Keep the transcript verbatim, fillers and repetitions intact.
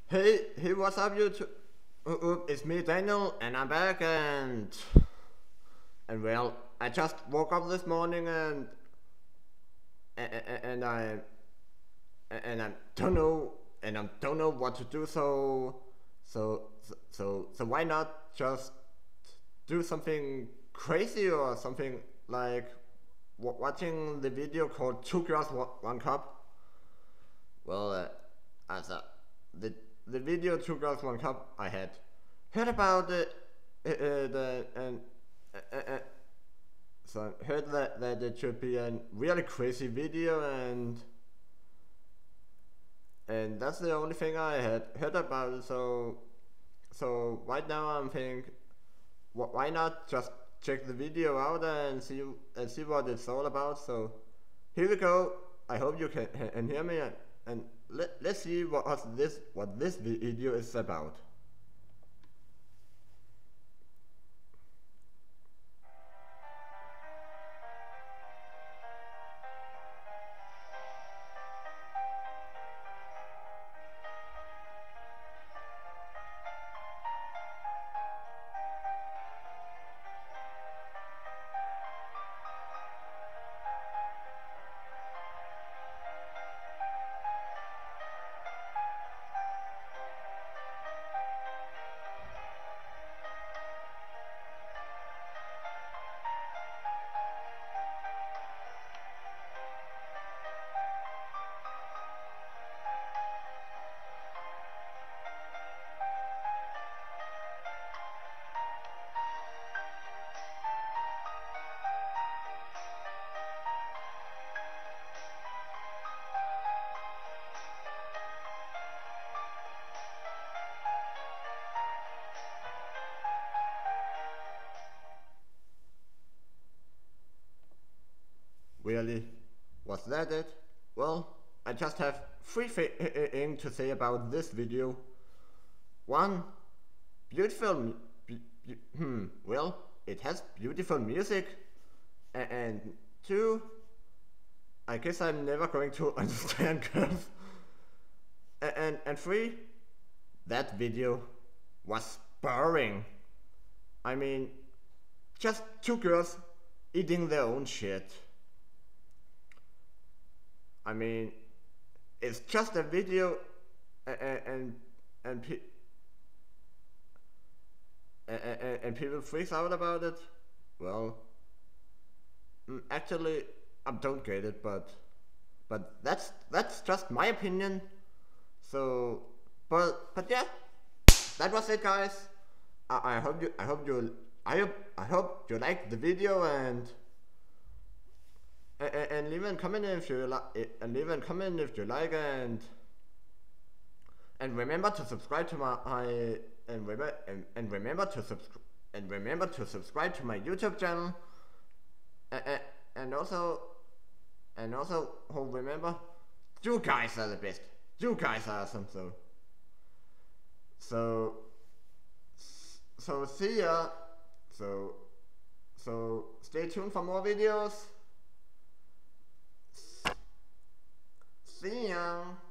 Hey, hey, what's up, YouTube? Uh, uh, it's me, Daniel, and I'm back, and and well, I just woke up this morning, and and, and I and I don't know, and I don't know what to do. So so so so why not just do something crazy or something like w- watching the video called Two Girls One Cup? Well, uh, as a, the the video Two Girls One Cup I had heard about it, uh, uh, the and uh, uh, uh, so I heard that that it should be a really crazy video, and and that's the only thing I had heard about it. So so right now I'm thinking, wh- why not just check the video out and see and see what it's all about. So here we go. I hope you can, can hear me, and, and let, let's see what this what this video is about. Really? Was that it? Well, I just have three things to say about this video. One, beautiful. Be, be, hmm. Well, it has beautiful music, A- and two, I guess I'm never going to understand girls. A- and and three, that video was boring. I mean, just two girls eating their own shit. I mean, it's just a video, and and and, pe- and, and, and people freak out about it. Well, mm, actually, I don't get it, but but that's that's just my opinion. So, but but yeah, that was it, guys. I, I hope you I hope you I hope I hope you liked the video, and and, and leave a comment if you like, and leave a comment if you like, and and remember to subscribe to my, my and, remember, and, and remember to subscribe and remember to subscribe to my YouTube channel, and, and also and also oh, remember, you guys are the best. You guys are awesome. So so so see ya. So so stay tuned for more videos. See ya.